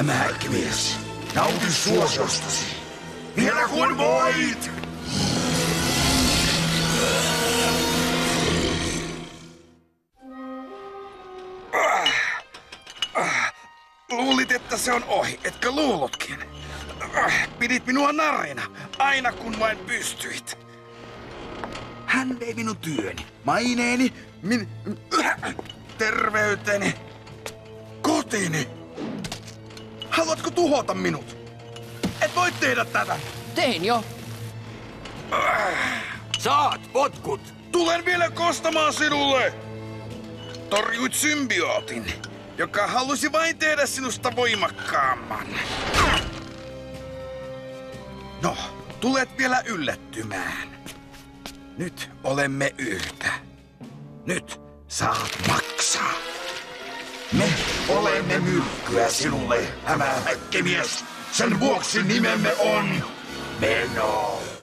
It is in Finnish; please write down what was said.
Hämähäkkimies, nauti suosiostasi. Vielä kun voit! Luulit, että se on ohi, etkö luullutkin? Pidit minua narina, aina kun vain pystyit. Hän vei minun työni, maineeni, terveyteni, kotini. Haluatko tuhota minut? Et voi tehdä tätä. Tein jo. Saat potkut! Tulen vielä kostamaan sinulle. Torjuit symbiootin, joka halusi vain tehdä sinusta voimakkaamman. No, tulet vielä yllättymään. Nyt olemme yhtä. Nyt saat maksaa. Me olemme myrkkyä sinulle, hämähäkkimies. Sen vuoksi nimemme on Venom.